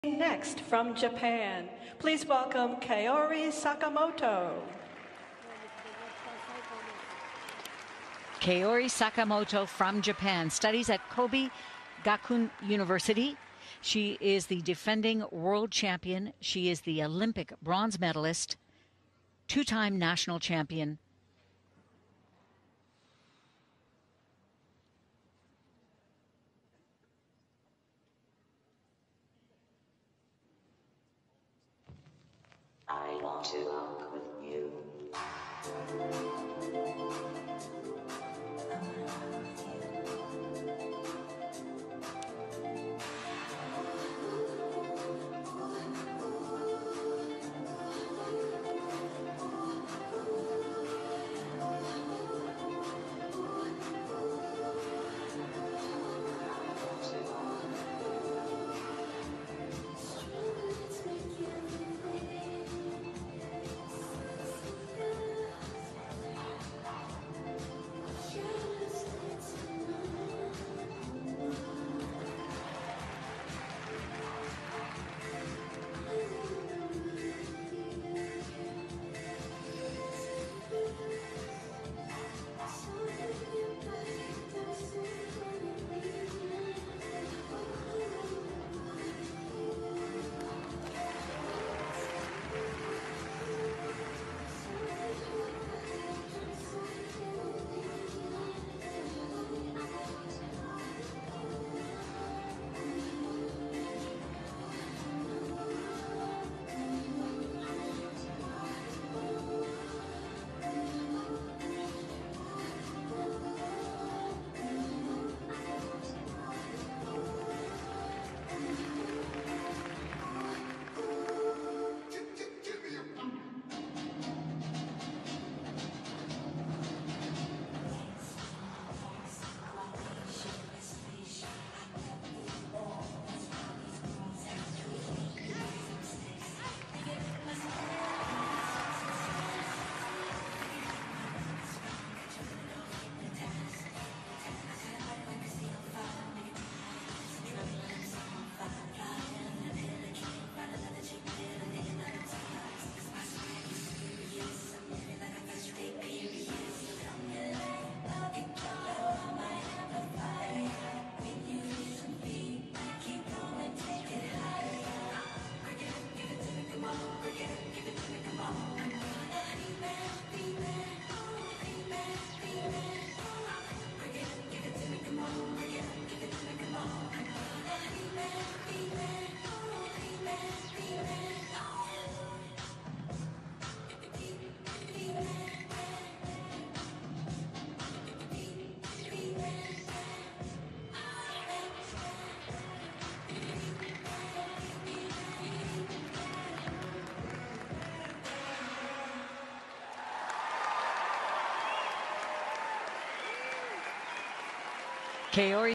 Next, from Japan, please welcome Kaori Sakamoto. Kaori Sakamoto from Japan studies at Kobe Gakuin University. She is the defending world champion. She is the Olympic bronze medalist, two-time national champion. I want to walk with you. Kaori